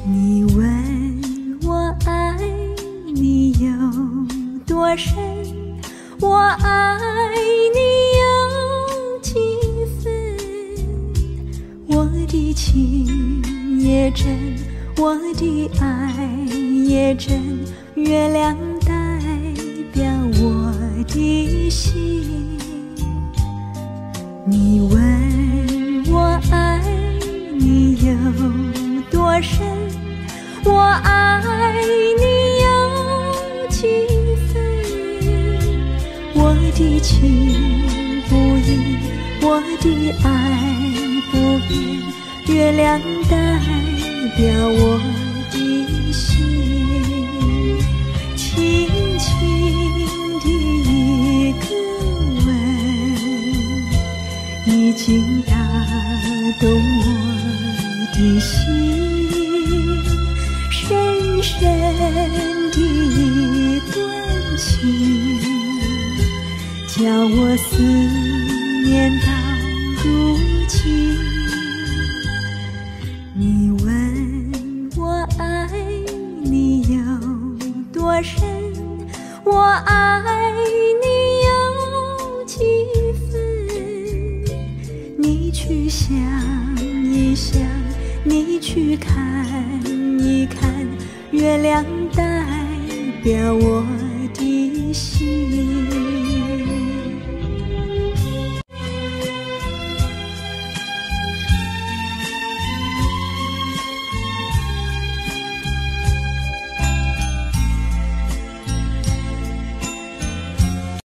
你问我爱你有多深，我爱你有几分？我的情也真，我的爱也真，月亮代表我的心。你问我爱你有多深，我爱你有几分？我的情不移，我的爱不变，月亮代表我的心。轻轻的一个吻，已经打动我的心，深深的一段情，叫我思念到如今。你问我爱你有多深，我爱你有几分？你去想一想，你去看一看，月亮代表我的心。